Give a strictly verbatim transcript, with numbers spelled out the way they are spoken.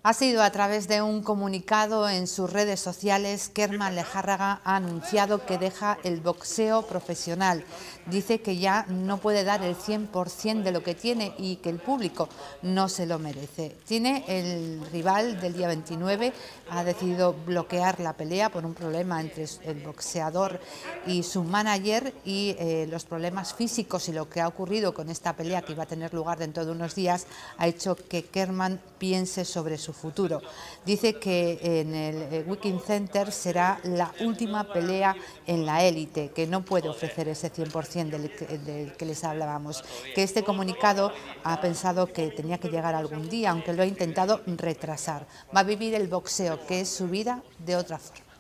Ha sido a través de un comunicado en sus redes sociales que Kerman Lejárraga ha anunciado que deja el boxeo profesional. Dice que ya no puede dar el cien por cien de lo que tiene y que el público no se lo merece. Tiene el rival del día veintinueve, ha decidido bloquear la pelea por un problema entre el boxeador y su manager y eh, los problemas físicos y lo que ha ocurrido con esta pelea que iba a tener lugar dentro de unos días ha hecho que Kerman piense sobre su futuro. Dice que en el Wiking Center será la última pelea en la élite, que no puede ofrecer ese cien por cien del que, del que les hablábamos, que este comunicado ha pensado que tenía que llegar algún día, aunque lo ha intentado retrasar. Va a vivir el boxeo, que es su vida, de otra forma.